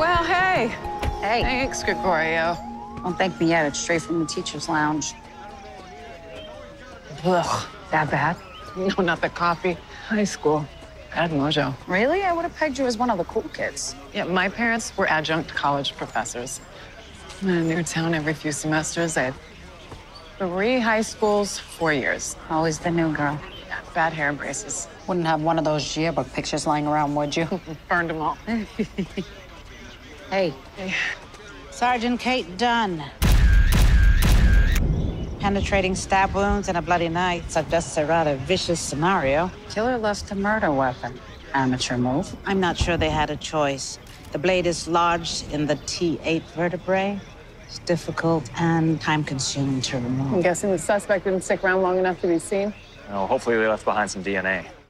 well, hey. Hey. Thanks, Gregorio. Don't thank me yet. It's straight from the teacher's lounge. Ugh. That bad? No, not the coffee. High school. Bad mojo. Really? I would have pegged you as one of the cool kids. Yeah, my parents were adjunct college professors. I'm in a new town every few semesters. I had 3 high schools, 4 years. Always the new girl. Yeah, bad hair braces. Wouldn't have one of those yearbook pictures lying around, would you? Burned them all. Hey. Hey. Sergeant Kate Dunn. Penetrating stab wounds and a bloody knife suggests a rather vicious scenario. Killer left a murder weapon. Amateur move. I'm not sure they had a choice. The blade is lodged in the T8 vertebrae. It's difficult and time-consuming to remove. I'm guessing the suspect didn't stick around long enough to be seen. Well, hopefully they left behind some DNA.